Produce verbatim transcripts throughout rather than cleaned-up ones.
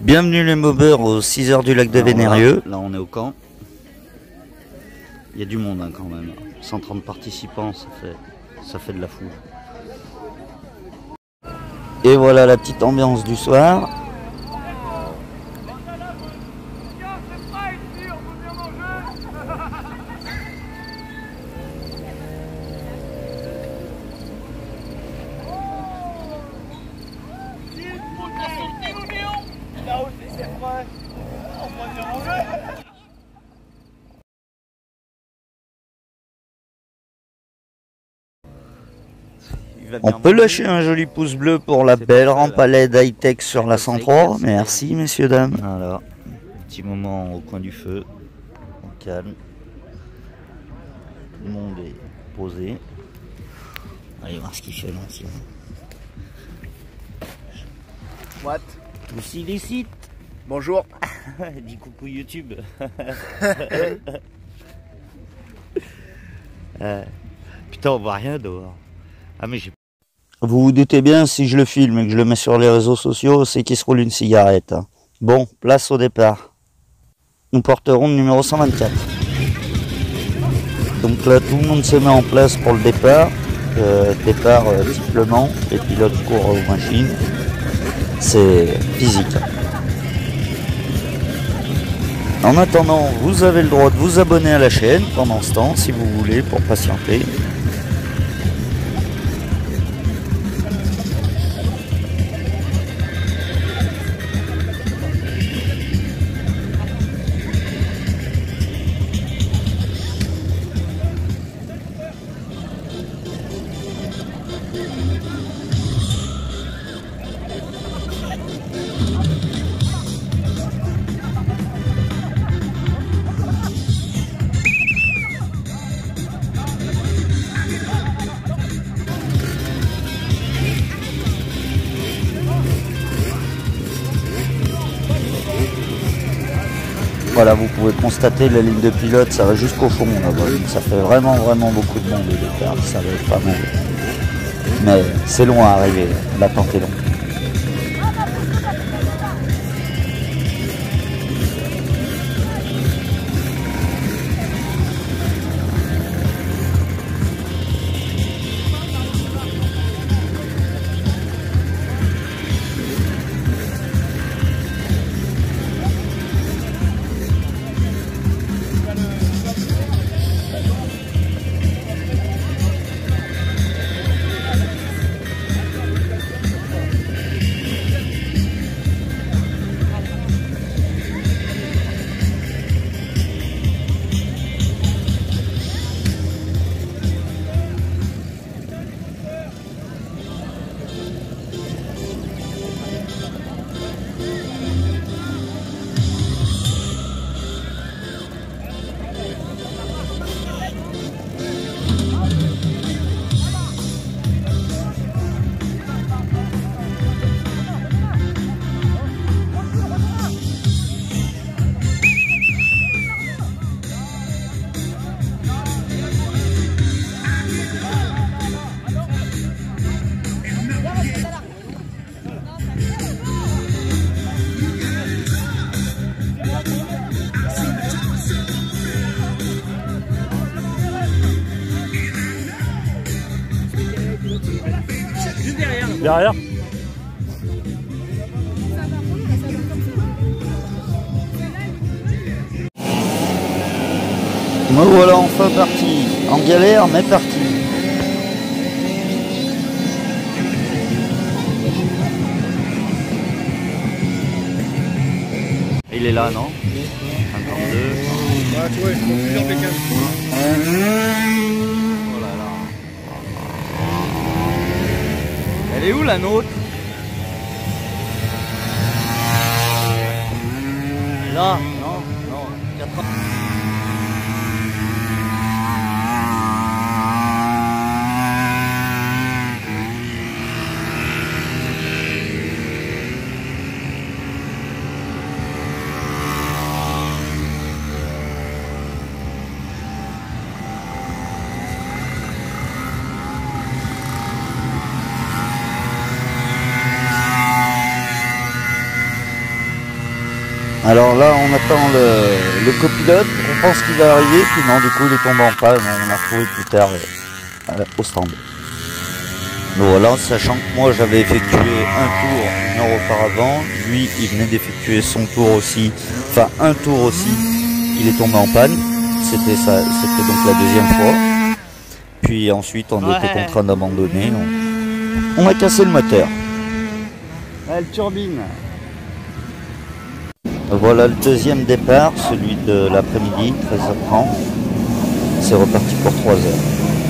Bienvenue les mobeurs aux six heures du lac de Vénérieux. Là, là on est au camp. Il y a du monde hein, quand même. cent trente participants, ça fait, ça fait de la foule. Et voilà la petite ambiance du soir. On peut lâcher un joli pouce bleu pour la belle rampe à L E D high-tech sur la cent trois. Merci messieurs, dames. Voilà, petit moment au coin du feu, au calme. Tout le monde est posé. Allez voir ce qu'il fait l'ancien. What? Tous illicites. Bonjour. Dis coucou YouTube. euh, putain, on voit rien dehors. Ah mais j'ai... Vous vous doutez bien, si je le filme et que je le mets sur les réseaux sociaux, c'est qu'il se roule une cigarette. Bon, place au départ. Nous porterons le numéro cent vingt-quatre. Donc là, tout le monde se met en place pour le départ. Euh, départ euh, triplement, les pilotes courent aux machines. C'est physique. En attendant, vous avez le droit de vous abonner à la chaîne pendant ce temps, si vous voulez, pour patienter. Voilà, vous pouvez constater la ligne de pilote, ça va jusqu'au fond là-bas. Ça fait vraiment vraiment beaucoup de monde au départ, ça va être pas mal. Mais c'est long à arriver, l'attente est longue. Derrière. Me voilà enfin parti, en galère mais parti. Il est là, non? cinquante-deux. Ouais, tu vois, ils font plusieurs bécanes. Oh là là. Elle est où la nôtre? Là, non, non, quatre-vingts. Alors là, on attend le, le copilote, on pense qu'il va arriver, puis non, du coup, il est tombé en panne, on l'a retrouvé plus tard euh, au stand. Donc voilà, sachant que moi, j'avais effectué un tour une heure auparavant, lui, il venait d'effectuer son tour aussi, enfin un tour aussi, il est tombé en panne, c'était ça, c'était donc la deuxième fois. Puis ensuite, on ouais. était contraint d'abandonner, on, on a cassé le moteur. Elle turbine. Voilà le deuxième départ, celui de l'après-midi, treize heures trente. C'est reparti pour trois heures.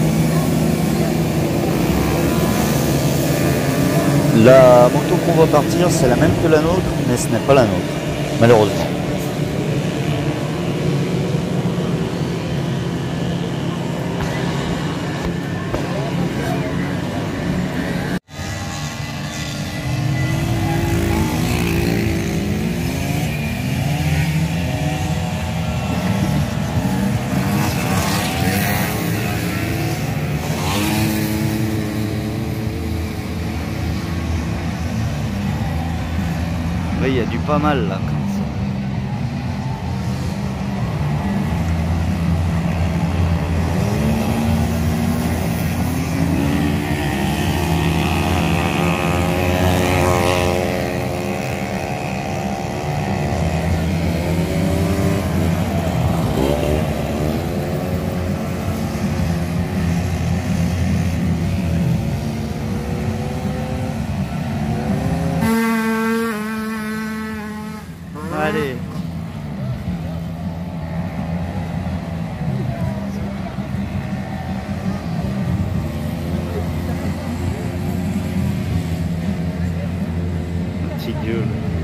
La moto qu'on va partir, c'est la même que la nôtre, mais ce n'est pas la nôtre, malheureusement. Il y a du pas mal là. Allez. Petit gueule.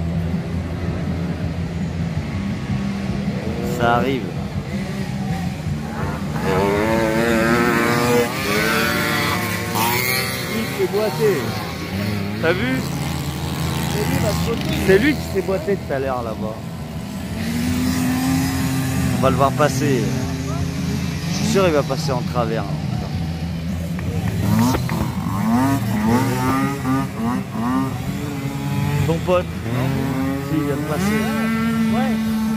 Ça arrive. Il s'est boité. T'as vu? C'est lui qui s'est boité tout à l'heure là-bas. On va le voir passer. Je suis sûr qu'il va passer en travers. Ton pote, s'il vient de passer. Ouais.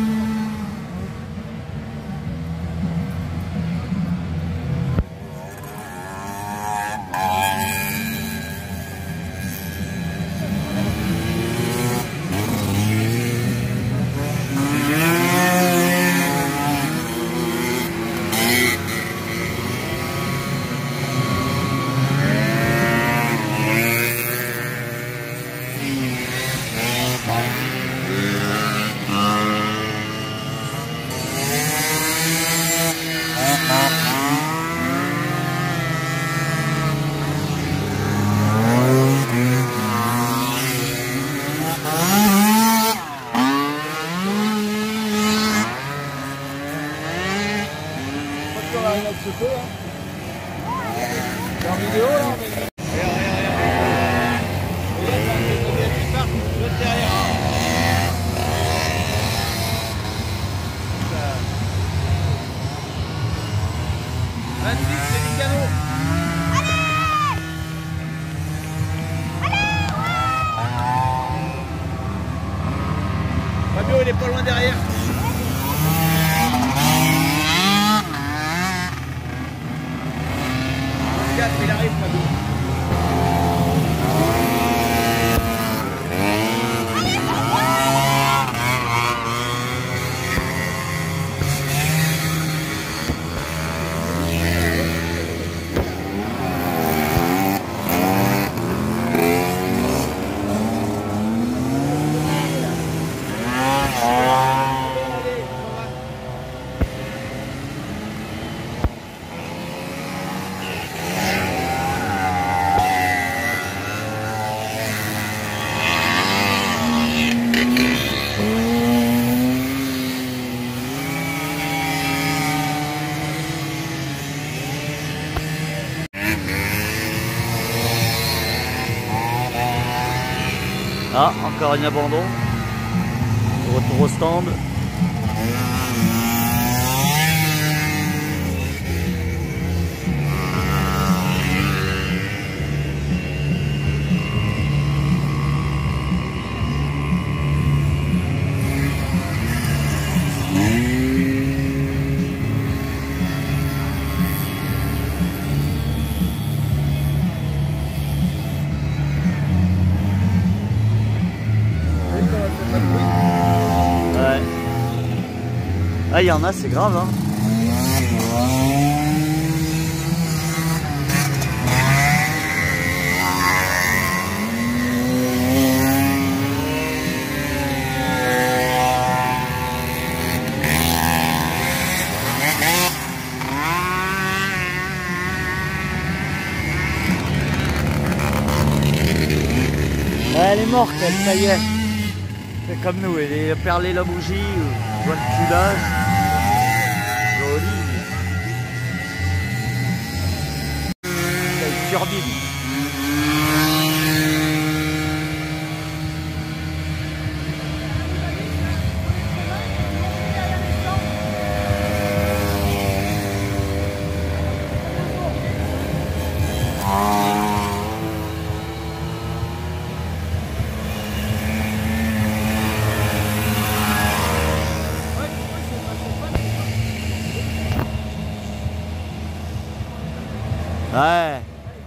C'est en vidéo là, on est... Regarde, regarde, regarde. L'autre derrière. vingt-six, c'est du canot. Fabio, il est pas loin derrière. Il arrive, Fabio. Ah, encore un abandon. Retour au stand. Ah, il y en a, c'est grave, hein. Elle est morte, elle, ça y est. C'est comme nous, elle a perlé la bougie, on voit le culage. Joli. Elle turbine. Ouais.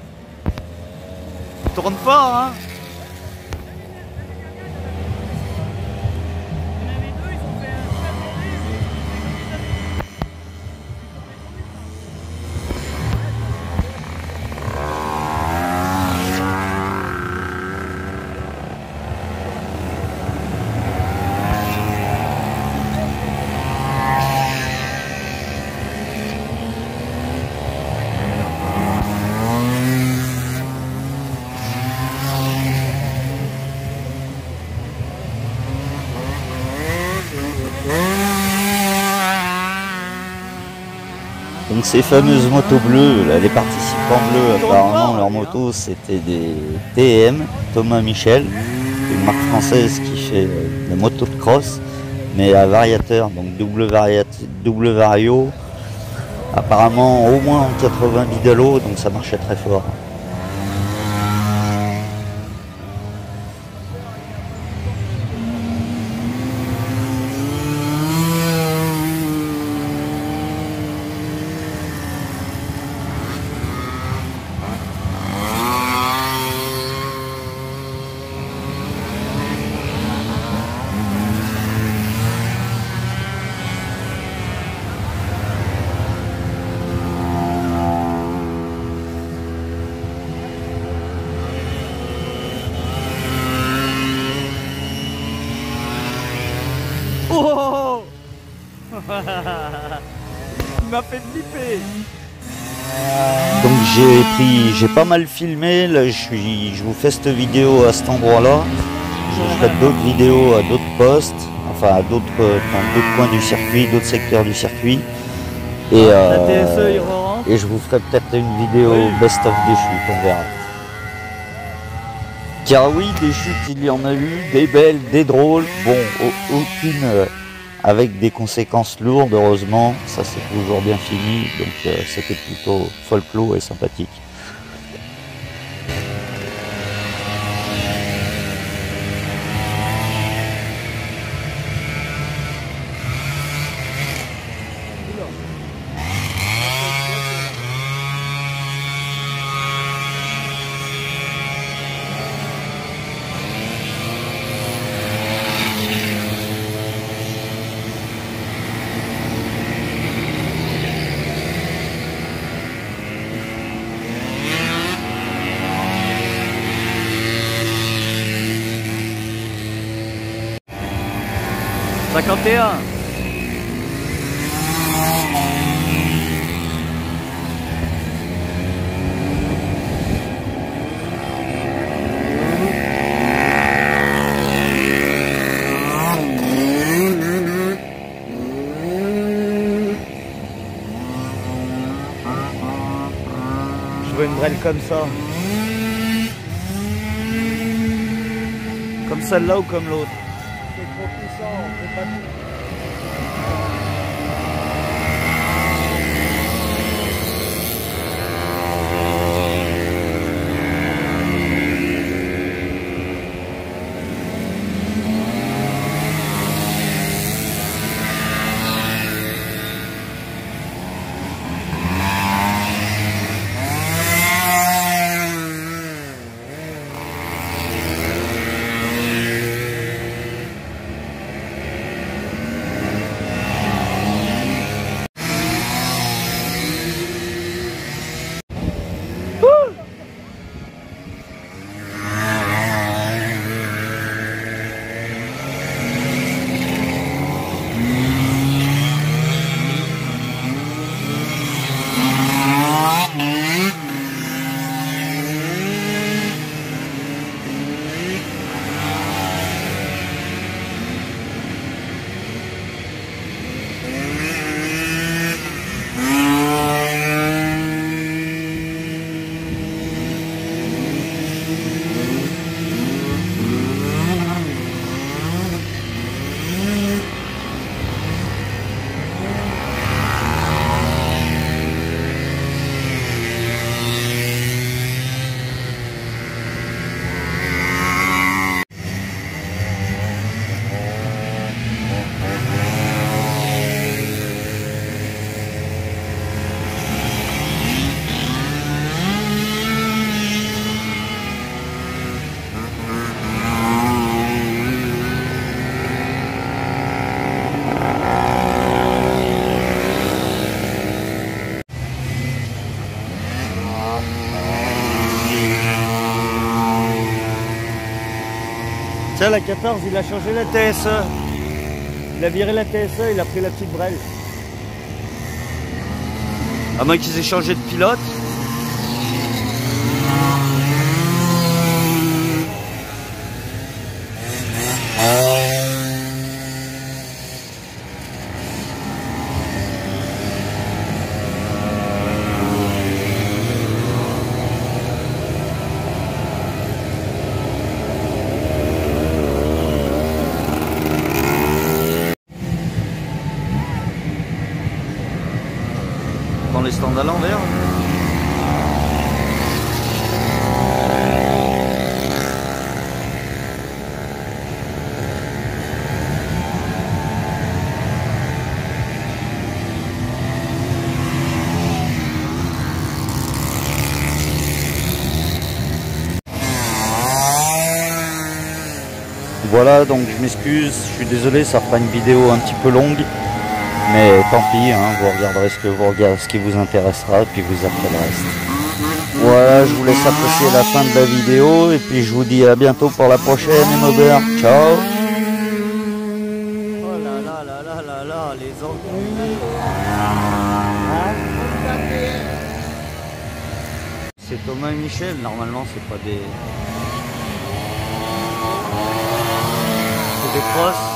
Tourne pas, hein. Donc ces fameuses motos bleues, là, les participants bleus, apparemment leur moto c'était des T M, Thomas Michel, une marque française qui fait euh, des motos de cross, mais à variateur, donc double, variat double vario, apparemment au moins en quatre-vingts bidalo, donc ça marchait très fort. Oh. Il m'a fait flipper. Donc j'ai pris, j'ai pas mal filmé, là je, suis, je vous fais cette vidéo à cet endroit-là. Je ferai d'autres vidéos à d'autres postes, enfin à d'autres d'autres coins du circuit, d'autres secteurs du circuit. Et, La T S E, euh, il rentre. et je vous ferai peut-être une vidéo Oui. best-of des chutes, on verra. Car oui, des chutes, il y en a eu, des belles, des drôles, bon, aucune euh, avec des conséquences lourdes, heureusement, ça c'est toujours bien fini, donc euh, c'était plutôt folklore et sympathique. cinquante et un. Je veux une brelle comme ça. Comme celle-là ou comme l'autre. C'est trop puissant, on peut pas tout. Ça, la quatorze, il a changé la T S E. Il a viré la T S E, il a pris la petite brelle. À moins qu'ils aient changé de pilote. Prends les stands à l'envers. Voilà, donc je m'excuse, je suis désolé, ça fera une vidéo un petit peu longue. Mais tant pis, hein, vous regarderez ce que vous regardez, ce qui vous intéressera, et puis vous appelez le reste. Voilà, je vous laisse apprécier la fin de la vidéo, et puis je vous dis à bientôt pour la prochaine, et Maubert. Ciao. Oh là là là là là là, les enculés. C'est Thomas et Michel, normalement c'est pas des... C'est des crosses.